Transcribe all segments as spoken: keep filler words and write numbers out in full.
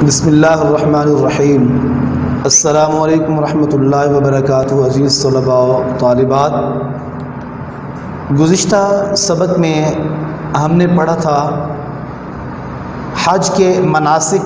بسم اللہ الرحمن الرحیم۔ السلام علیکم ورحمۃ اللہ وبرکاتہ۔ عزیز طلباء و طالبات، گزشتہ سبق میں ہم نے پڑھا تھا حج کے مناسک،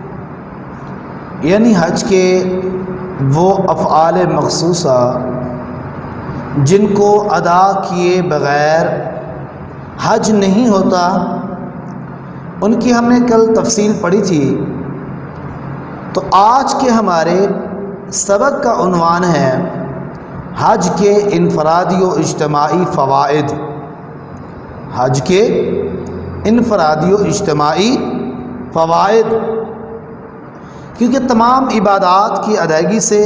یعنی حج کے وہ افعال مخصوصہ جن کو ادا کیے بغیر حج نہیں ہوتا، ان کی ہم نے کل تفصیل پڑھی تھی۔ تو آج کے ہمارے سبق کا عنوان ہے حج کے انفرادی و اجتماعی فوائد۔ حج کے انفرادی و اجتماعی فوائد، کیونکہ تمام عبادات کی ادائیگی سے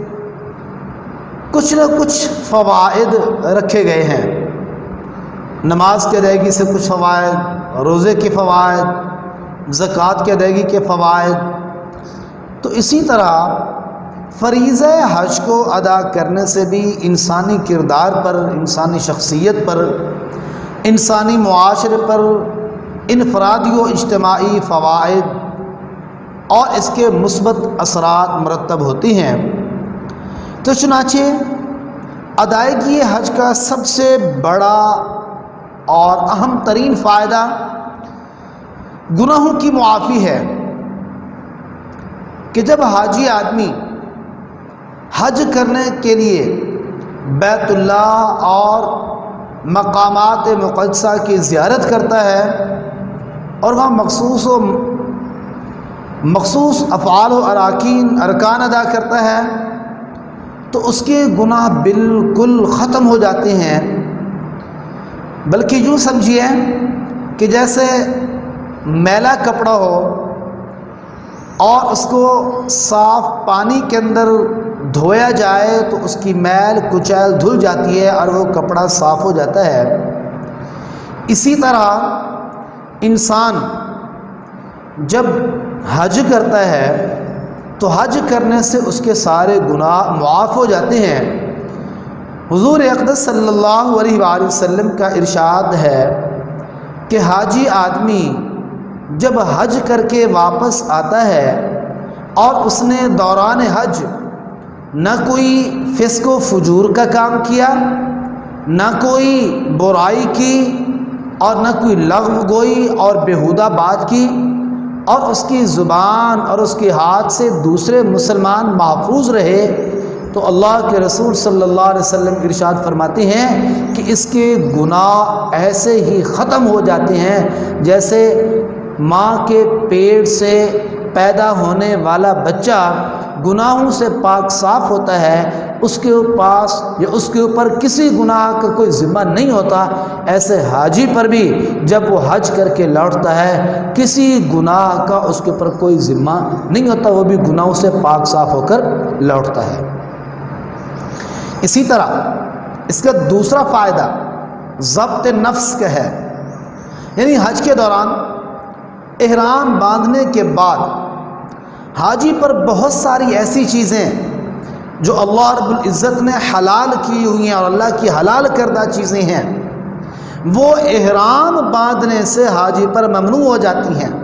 کچھ نہ کچھ فوائد رکھے گئے ہیں۔ نماز کی ادائیگی سے کچھ فوائد، روزے کے فوائد، زکوٰۃ کی ادائیگی کے فوائد، تو اسی طرح فریضہ حج کو ادا کرنے سے بھی انسانی کردار پر، انسانی شخصیت پر، انسانی معاشرے پر انفرادی و اجتماعی فوائد اور اس کے مثبت اثرات مرتب ہوتی ہیں۔ تو چنانچہ ادائیگی حج کا سب سے بڑا اور اہم ترین فائدہ گناہوں کی معافی ہے کہ جب حاجی آدمی حج کرنے کے لیے بیت اللہ اور مقامات مقدسہ کی زیارت کرتا ہے اور وہاں مخصوص و مخصوص افعال و اراکین ارکان ادا کرتا ہے، تو اس کے گناہ بالکل ختم ہو جاتے ہیں۔ بلکہ یوں سمجھیے کہ جیسے میلا کپڑا ہو اور اس کو صاف پانی کے اندر دھویا جائے تو اس کی میل کچیل دھل جاتی ہے اور وہ کپڑا صاف ہو جاتا ہے، اسی طرح انسان جب حج کرتا ہے تو حج کرنے سے اس کے سارے گناہ معاف ہو جاتے ہیں۔ حضور اقدس صلی اللہ علیہ وآلہ وسلم کا ارشاد ہے کہ حاجی آدمی جب حج کر کے واپس آتا ہے اور اس نے دوران حج نہ کوئی فسق و فجور کا کام کیا، نہ کوئی برائی کی، اور نہ کوئی لغو گوئی اور بیہودہ بات کی، اور اس کی زبان اور اس کے ہاتھ سے دوسرے مسلمان محفوظ رہے، تو اللہ کے رسول صلی اللہ علیہ وسلم ارشاد فرماتے ہیں کہ اس کے گناہ ایسے ہی ختم ہو جاتے ہیں جیسے ماں کے پیٹ سے پیدا ہونے والا بچہ گناہوں سے پاک صاف ہوتا ہے، اس کے پاس یا اس کے اوپر کسی گناہ کا کوئی ذمہ نہیں ہوتا، ایسے حاجی پر بھی جب وہ حج کر کے لوٹتا ہے کسی گناہ کا اس کے اوپر کوئی ذمہ نہیں ہوتا، وہ بھی گناہوں سے پاک صاف ہو کر لوٹتا ہے۔ اسی طرح اس کا دوسرا فائدہ ضبط نفس کا ہے، یعنی حج کے دوران احرام باندھنے کے بعد حاجی پر بہت ساری ایسی چیزیں جو اللہ رب العزت نے حلال کی ہوئی ہیں اور اللہ کی حلال کردہ چیزیں ہیں، وہ احرام باندھنے سے حاجی پر ممنوع ہو جاتی ہیں۔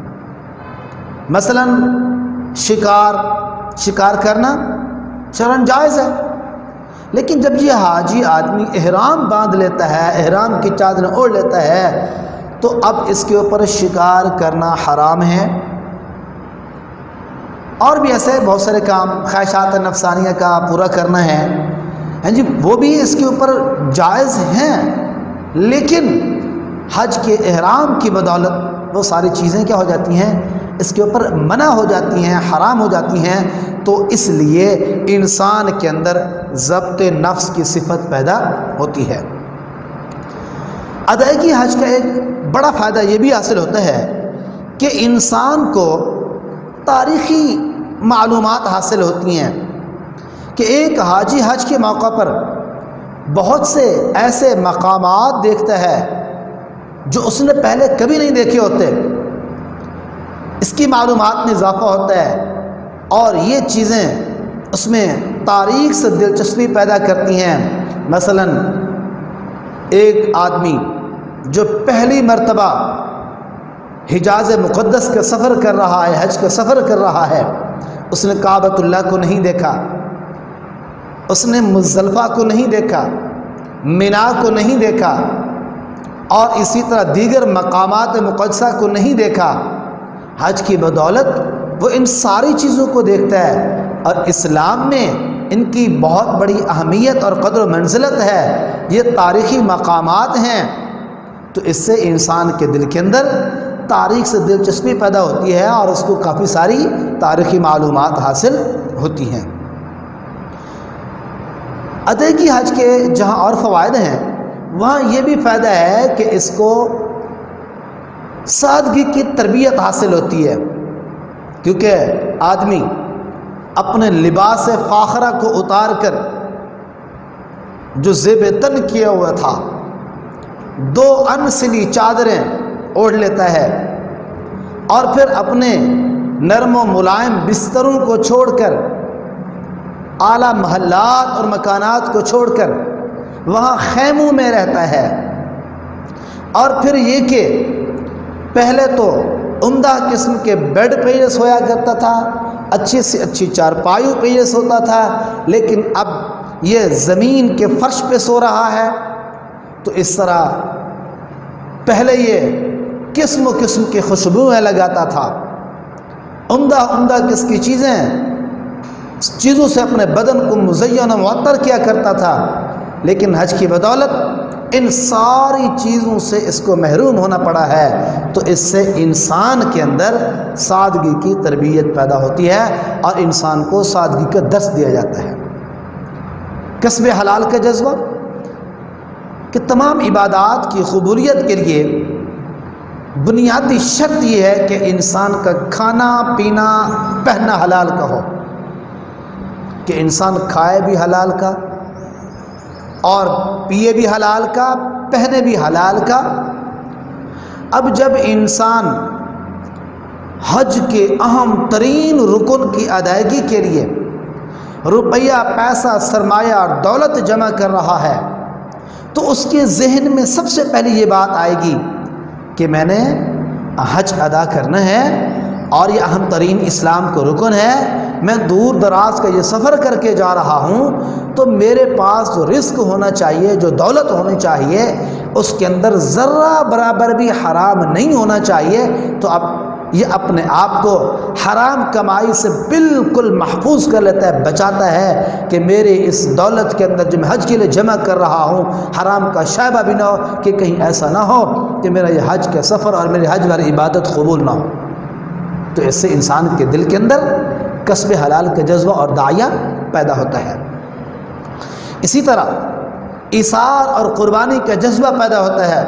مثلا شکار شکار کرنا شرعاً جائز ہے، لیکن جب یہ حاجی آدمی احرام باندھ لیتا ہے، احرام کی چادر اوڑھ لیتا ہے، تو اب اس کے اوپر شکار کرنا حرام ہے، اور بھی ایسے بہت سارے کام خواہشات نفسانیہ کا پورا کرنا ہے، ہاں جی، وہ بھی اس کے اوپر جائز ہیں، لیکن حج کے احرام کی بدولت وہ ساری چیزیں کیا ہو جاتی ہیں، اس کے اوپر منع ہو جاتی ہیں، حرام ہو جاتی ہیں۔ تو اس لیے انسان کے اندر ضبط نفس کی صفت پیدا ہوتی ہے۔ ادائیگی حج کا ایک بڑا فائدہ یہ بھی حاصل ہوتا ہے کہ انسان کو تاریخی معلومات حاصل ہوتی ہیں کہ ایک حاجی حج کے موقع پر بہت سے ایسے مقامات دیکھتا ہے جو اس نے پہلے کبھی نہیں دیکھے ہوتے، اس کی معلومات میں اضافہ ہوتا ہے، اور یہ چیزیں اس میں تاریخ سے دلچسپی پیدا کرتی ہیں۔ مثلا ایک آدمی جو پہلی مرتبہ حجاز مقدس کا سفر کر رہا ہے، حج کا سفر کر رہا ہے، اس نے کعبۃ اللہ کو نہیں دیکھا، اس نے مزدلفہ کو نہیں دیکھا، منا کو نہیں دیکھا، اور اسی طرح دیگر مقامات مقدسہ کو نہیں دیکھا، حج کی بدولت وہ ان ساری چیزوں کو دیکھتا ہے، اور اسلام میں ان کی بہت بڑی اہمیت اور قدر و منزلت ہے، یہ تاریخی مقامات ہیں۔ تو اس سے انسان کے دل کے اندر تاریخ سے دلچسپی پیدا ہوتی ہے اور اس کو کافی ساری تاریخی معلومات حاصل ہوتی ہیں۔ ادائیگی حج کے جہاں اور فوائد ہیں، وہاں یہ بھی فائدہ ہے کہ اس کو سادگی کی تربیت حاصل ہوتی ہے، کیونکہ آدمی اپنے لباس فاخرہ کو اتار کر جو زیب تن کیا ہوا تھا، دو انسلی چادریں اوڑھ لیتا ہے، اور پھر اپنے نرم و ملائم بستروں کو چھوڑ کر، اعلیٰ محلات اور مکانات کو چھوڑ کر وہاں خیموں میں رہتا ہے، اور پھر یہ کہ پہلے تو عمدہ قسم کے بیڈ پہ یہ سویا کرتا تھا، اچھی سے اچھی چارپائیوں پہ یہ سوتا تھا، لیکن اب یہ زمین کے فرش پہ سو رہا ہے۔ تو اس طرح پہلے یہ قسم و قسم کی خوشبوئیں لگاتا تھا، عمدہ عمدہ قسم کی چیزیں چیزوں سے اپنے بدن کو مزین و معطر کیا کرتا تھا، لیکن حج کی بدولت ان ساری چیزوں سے اس کو محروم ہونا پڑا ہے۔ تو اس سے انسان کے اندر سادگی کی تربیت پیدا ہوتی ہے اور انسان کو سادگی کا درس دیا جاتا ہے۔ کسب حلال کا جذبہ کہ تمام عبادات کی قبولیت کے لیے بنیادی شرط یہ ہے کہ انسان کا کھانا پینا پہننا حلال کا ہو، کہ انسان کھائے بھی حلال کا اور پیے بھی حلال کا، پہنے بھی حلال کا۔ اب جب انسان حج کے اہم ترین رکن کی ادائیگی کے لیے روپیہ پیسہ سرمایہ اور دولت جمع کر رہا ہے، تو اس کے ذہن میں سب سے پہلی یہ بات آئے گی کہ میں نے حج ادا کرنا ہے اور یہ اہم ترین اسلام کو رکن ہے، میں دور دراز کا یہ سفر کر کے جا رہا ہوں، تو میرے پاس جو رزق ہونا چاہیے، جو دولت ہونی چاہیے، اس کے اندر ذرہ برابر بھی حرام نہیں ہونا چاہیے۔ تو اب یہ اپنے آپ کو حرام کمائی سے بالکل محفوظ کر لیتا ہے، بچاتا ہے کہ میرے اس دولت کے اندر جو میں حج کے لیے جمع کر رہا ہوں، حرام کا شائبہ بھی نہ ہو، کہ کہیں ایسا نہ ہو کہ میرا یہ حج کا سفر اور میری حج والی عبادت قبول نہ ہو۔ تو اس سے انسان کے دل کے اندر کسب حلال کا جذبہ اور داعیہ پیدا ہوتا ہے۔ اسی طرح ایثار اور قربانی کا جذبہ پیدا ہوتا ہے۔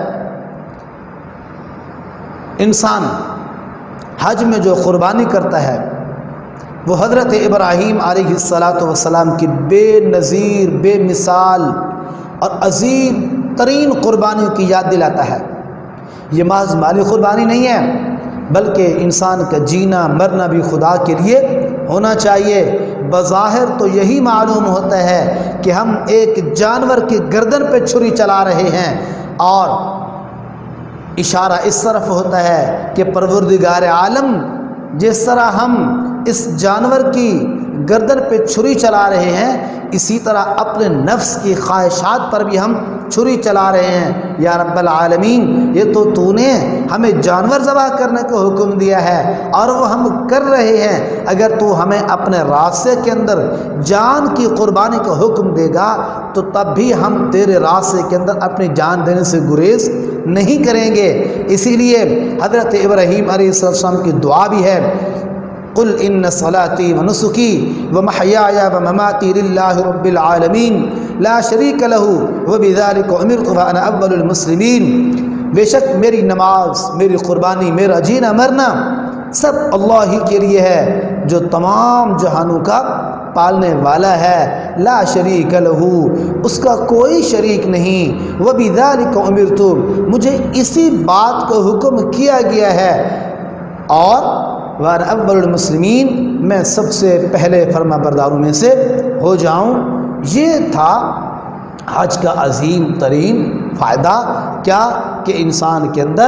انسان حج میں جو قربانی کرتا ہے وہ حضرت ابراہیم علیہ الصلاۃ والسلام کی بے نظیر بے مثال اور عظیم ترین قربانیوں کی یاد دلاتا ہے۔ یہ محض مالی قربانی نہیں ہے، بلکہ انسان کا جینا مرنا بھی خدا کے لیے ہونا چاہیے۔ بظاہر تو یہی معلوم ہوتا ہے کہ ہم ایک جانور کی گردن پہ چھری چلا رہے ہیں، اور اشارہ اس طرف ہوتا ہے کہ پروردگار عالم جس طرح ہم اس جانور کی گردن پہ چھری چلا رہے ہیں، اسی طرح اپنے نفس کی خواہشات پر بھی ہم چھری چلا رہے ہیں۔ یا رب العالمین، یہ تو تو نے ہمیں جانور ذبح کرنے کا حکم دیا ہے اور وہ ہم کر رہے ہیں، اگر تو ہمیں اپنے راستے کے اندر جان کی قربانی کا حکم دے گا تو تب بھی ہم تیرے راستے کے اندر اپنی جان دینے سے گریز نہیں کریں گے۔ اسی لیے حضرت ابراہیم علیہ السلام کی دعا بھی ہے، قل ان صلاتی و نسکی و محیای و مماتی للہ رب العالمین لا شریک لہ و بذالک امرت وانا اول المسلمین۔ بے شک میری نماز، میری قربانی، میرا جینا مرنا سب اللہ ہی کے لیے ہے، جو تمام جہانوں کا پالنے والا ہے، لا شریک لہ، اس کا کوئی شریک نہیں، و بذالک امرت، مجھے اسی بات کو حکم کیا گیا ہے، اور وَأَنَا أَوَّلُ الْمُسْلِمِينَ، میں سب سے پہلے فرما برداروں میں سے ہو جاؤں۔ یہ تھا حج کا عظیم ترین فائدہ، کیا کہ انسان کے اندر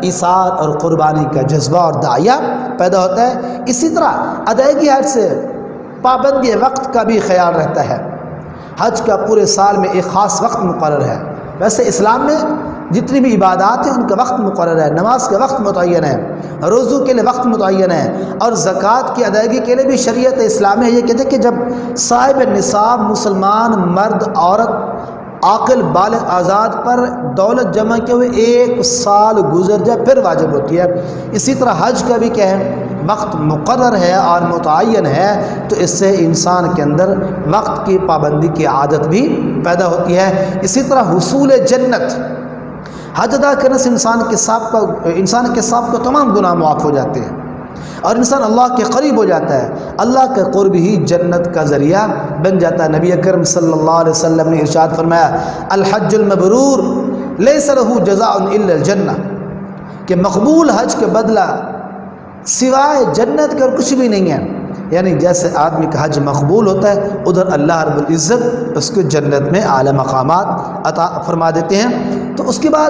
ایثار اور قربانی کا جذبہ اور داعیہ پیدا ہوتا ہے۔ اسی طرح ادائیگی حج سے پابندی وقت کا بھی خیال رہتا ہے۔ حج کا پورے سال میں ایک خاص وقت مقرر ہے۔ ویسے اسلام میں جتنی بھی عبادات ہیں ان کا وقت مقرر ہے، نماز کا وقت متعین ہے، روزوں کے لیے وقت متعین ہے، اور زکوٰۃ کی ادائیگی کے لیے بھی شریعت اسلامی یہ کہتے ہیں کہ جب صاحب نصاب مسلمان مرد عورت عاقل بالغ آزاد پر دولت جمع کے ہوئے ایک سال گزر جائے پھر واجب ہوتی ہے۔ اسی طرح حج کا بھی کیا ہے، وقت مقرر ہے اور متعین ہے، تو اس سے انسان کے اندر وقت کی پابندی کی عادت بھی پیدا ہوتی ہے۔ اسی طرح حصول جنت، حج ادا کرنے سے انسان کے سابقہ انسان کے سابقہ تمام گناہ معاف ہو جاتے ہیں اور انسان اللہ کے قریب ہو جاتا ہے، اللہ کے قرب ہی جنت کا ذریعہ بن جاتا ہے۔ نبی اکرم صلی اللہ علیہ وسلم نے ارشاد فرمایا، الحج المبرور لیس لہ جزاء الا الجنہ، کہ مقبول حج کے بدلہ سوائے جنت کے اور کچھ بھی نہیں ہے۔ یعنی جیسے آدمی کا حج مقبول ہوتا ہے، ادھر اللہ رب العزت اس کو جنت میں اعلی مقامات عطا فرما دیتے ہیں۔ تو اس کے بعد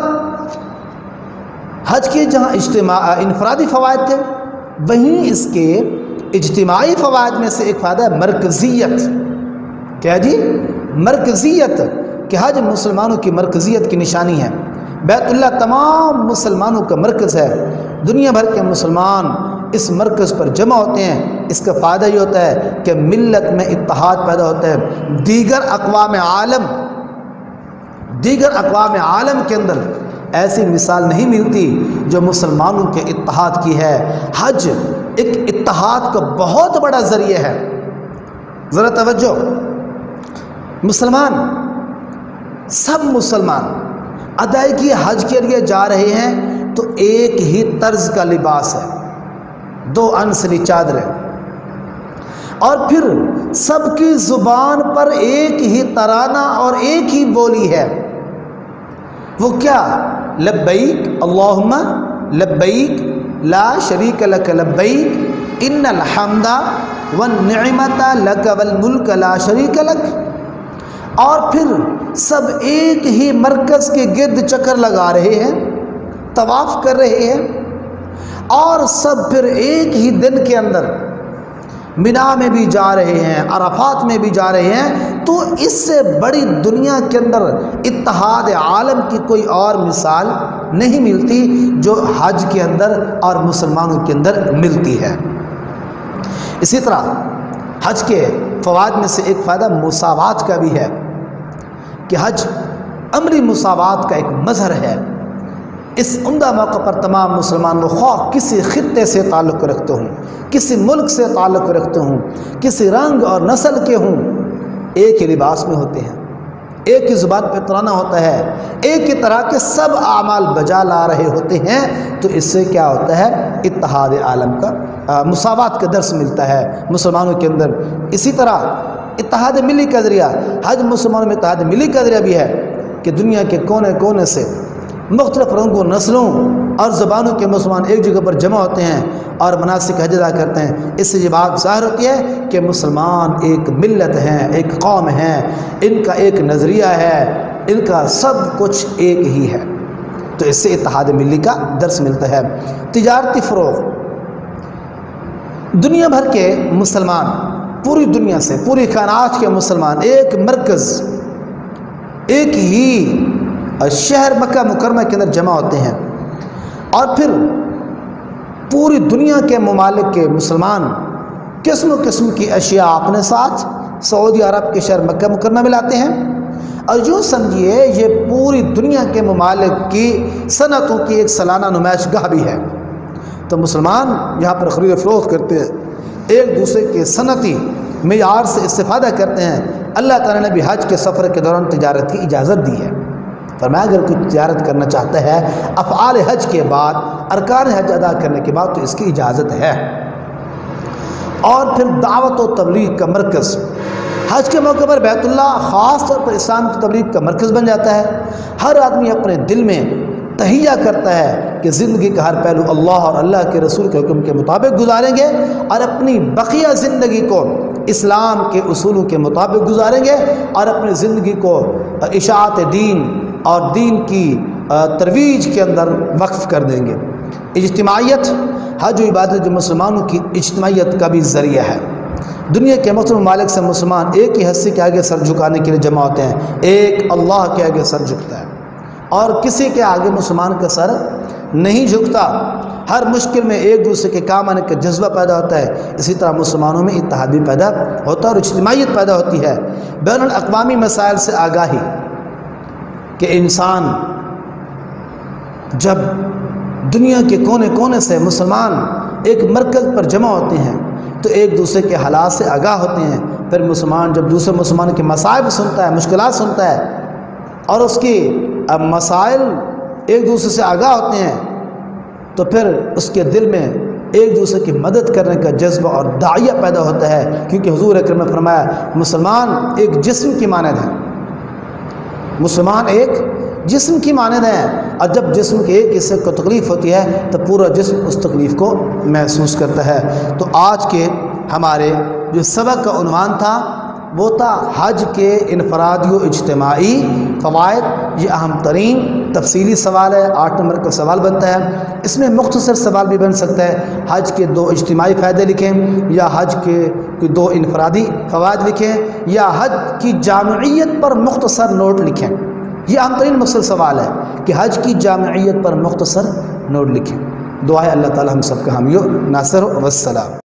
حج کے جہاں اجتماع انفرادی فوائد تھے، وہیں اس کے اجتماعی فوائد میں سے ایک فائدہ ہے مرکزیت۔ کیا جی؟ مرکزیت، کہ حج مسلمانوں کی مرکزیت کی نشانی ہے۔ بیت اللہ تمام مسلمانوں کا مرکز ہے، دنیا بھر کے مسلمان اس مرکز پر جمع ہوتے ہیں۔ اس کا فائدہ یہ ہوتا ہے کہ ملت میں اتحاد پیدا ہوتا ہے۔ دیگر اقوام عالم دیگر اقوام عالم کے اندر ایسی مثال نہیں ملتی جو مسلمانوں کے اتحاد کی ہے۔ حج ایک اتحاد کا بہت بڑا ذریعہ ہے۔ ذرا توجہ، مسلمان سب مسلمان ادائیگی حج کے لیے جا رہے ہیں تو ایک ہی طرز کا لباس ہے، دو انسلی چادریں، اور پھر سب کی زبان پر ایک ہی ترانہ اور ایک ہی بولی ہے۔ وہ کیا؟ لبیک اللہم لبیک لا شریک لک لبیک ان الحمد والنعمت لک والملک لا شریک لک۔ اور پھر سب ایک ہی مرکز کے گرد چکر لگا رہے ہیں، طواف کر رہے ہیں، اور سب پھر ایک ہی دن کے اندر مینا میں بھی جا رہے ہیں، عرفات میں بھی جا رہے ہیں۔ تو اس سے بڑی دنیا کے اندر اتحاد عالم کی کوئی اور مثال نہیں ملتی جو حج کے اندر اور مسلمانوں کے اندر ملتی ہے۔ اسی طرح حج کے فوائد میں سے ایک فائدہ مساوات کا بھی ہے کہ حج عملی مساوات کا ایک مظہر ہے۔ اس عمدہ موقع پر تمام مسلمان لوگ خواہ کسی خطے سے تعلق رکھتے ہوں، کسی ملک سے تعلق رکھتے ہوں، کسی رنگ اور نسل کے ہوں، ایک ہی لباس میں ہوتے ہیں، ایک ہی زبان پہ ترانہ ہوتا ہے، ایک ہی طرح کے سب اعمال بجا لا رہے ہوتے ہیں۔ تو اس سے کیا ہوتا ہے؟ اتحاد عالم کا مساوات کا درس ملتا ہے مسلمانوں کے اندر۔ اسی طرح اتحاد ملی کا ذریعہ، حج مسلمانوں میں اتحاد ملی کا ذریعہ بھی ہے کہ دنیا کے کونے کونے سے مختلف رنگوں، نسلوں اور زبانوں کے مسلمان ایک جگہ پر جمع ہوتے ہیں اور مناسک حج ادا کرتے ہیں۔ اس سے یہ بات ظاہر ہوتی ہے کہ مسلمان ایک ملت ہیں، ایک قوم ہیں، ان کا ایک نظریہ ہے، ان کا سب کچھ ایک ہی ہے۔ تو اس سے اتحاد ملی کا درس ملتا ہے۔ تجارتی فروغ، دنیا بھر کے مسلمان، پوری دنیا سے، پوری کائنات کے مسلمان ایک مرکز، ایک ہی شہر مکہ مکرمہ کے اندر جمع ہوتے ہیں، اور پھر پوری دنیا کے ممالک کے مسلمان قسم و قسم کی اشیاء اپنے ساتھ سعودی عرب کے شہر مکہ مکرمہ میں لاتے ہیں، اور یوں سمجھیے یہ پوری دنیا کے ممالک کی صنعتوں کی ایک سالانہ نمائش گاہ بھی ہے۔ تو مسلمان یہاں پر خرید و فروخت کرتے ہیں، ایک دوسرے کے صنعتی معیار سے استفادہ کرتے ہیں۔ اللہ تعالیٰ نے بھی حج کے سفر کے دوران تجارت کی اجازت دی ہے، فرمایا اگر کوئی تجارت کرنا چاہتا ہے افعال حج کے بعد، ارکان حج ادا کرنے کے بعد، تو اس کی اجازت ہے۔ اور پھر دعوت و تبلیغ کا مرکز، حج کے موقع پر بیت اللہ خاص طور پر اسلام کی تبلیغ کا مرکز بن جاتا ہے۔ ہر آدمی اپنے دل میں تہیہ کرتا ہے کہ زندگی کا ہر پہلو اللہ اور اللہ کے رسول کے حکم کے مطابق گزاریں گے، اور اپنی بقیہ زندگی کو اسلام کے اصولوں کے مطابق گزاریں گے، اور اپنی زندگی کو اشاعت دین اور دین کی ترویج کے اندر وقف کر دیں گے۔ اجتماعیت، حج و عبادت جو مسلمانوں کی اجتماعیت کا بھی ذریعہ ہے۔ دنیا کے مختلف ممالک سے مسلمان ایک ہی ہستی کے آگے سر جھکانے کے لیے جمع ہوتے ہیں، ایک اللہ کے آگے سر جھکتا ہے اور کسی کے آگے مسلمان کا سر نہیں جھکتا۔ ہر مشکل میں ایک دوسرے کے کام آنے کا جذبہ پیدا ہوتا ہے، اسی طرح مسلمانوں میں اتحاد بھی پیدا ہوتا ہے اور اجتماعیت پیدا ہوتی ہے۔ بین الاقوامی مسائل سے آگاہی کہ انسان جب دنیا کے کونے کونے سے مسلمان ایک مرکز پر جمع ہوتے ہیں تو ایک دوسرے کے حالات سے آگاہ ہوتے ہیں۔ پھر مسلمان جب دوسرے مسلمان کے مصائب سنتا ہے، مشکلات سنتا ہے اور اس کی مسائل ایک دوسرے سے آگاہ ہوتے ہیں تو پھر اس کے دل میں ایک دوسرے کی مدد کرنے کا جذبہ اور داعیہ پیدا ہوتا ہے، کیونکہ حضور اکرم نے فرمایا مسلمان ایک جسم کی مانند ہے، مسلمان ایک جسم کی مانند ہے، اور جب جسم کے ایک حصے کو تکلیف ہوتی ہے تو پورا جسم اس تکلیف کو محسوس کرتا ہے۔ تو آج کے ہمارے جو سبق کا عنوان تھا وہ تھا حج کے انفرادی و اجتماعی فوائد۔ یہ اہم ترین تفصیلی سوال ہے، آٹھ نمبر کا سوال بنتا ہے۔ اس میں مختصر سوال بھی بن سکتا ہے، حج کے دو اجتماعی فائدے لکھیں، یا حج کے دو انفرادی فوائد لکھیں، یا حج کی جامعیت پر مختصر نوٹ لکھیں۔ یہ اہم ترین مختصر سوال ہے کہ حج کی جامعیت پر مختصر نوٹ لکھیں۔ دعا ہے اللہ تعالی ہم سب کا حامی و ناصر ہو۔ والسلام۔